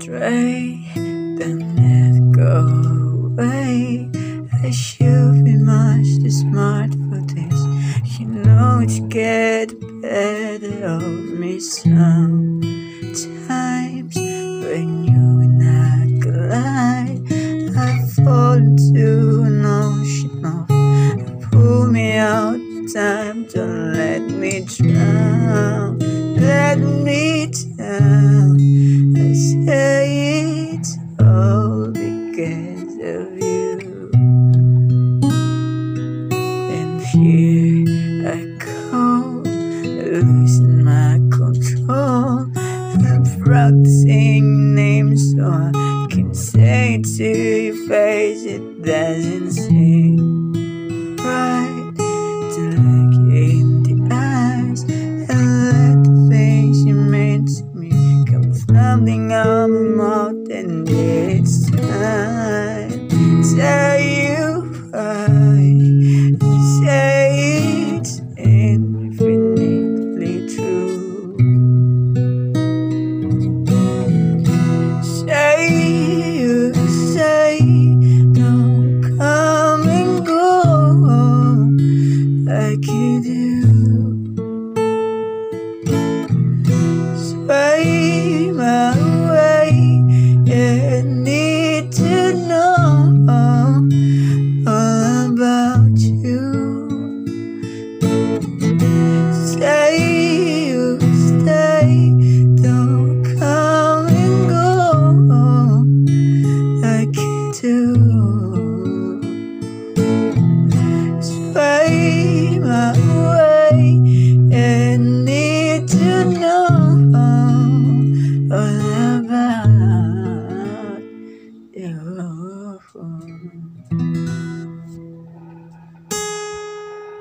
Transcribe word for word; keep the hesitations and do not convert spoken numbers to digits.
astray, then let go away. I should be much too smart for this. You know it's get better of me sometimes. When you and I collide, I fall into an ocean of and pull me out in time. Don't let me drown, let me down. I say it's all because of you. And here I go, losing my control. I'm practicing names so I can say it to your face. It doesn't seem right to look you in the eyes and let the things you meant to me come floundering out my mouth. And it's time to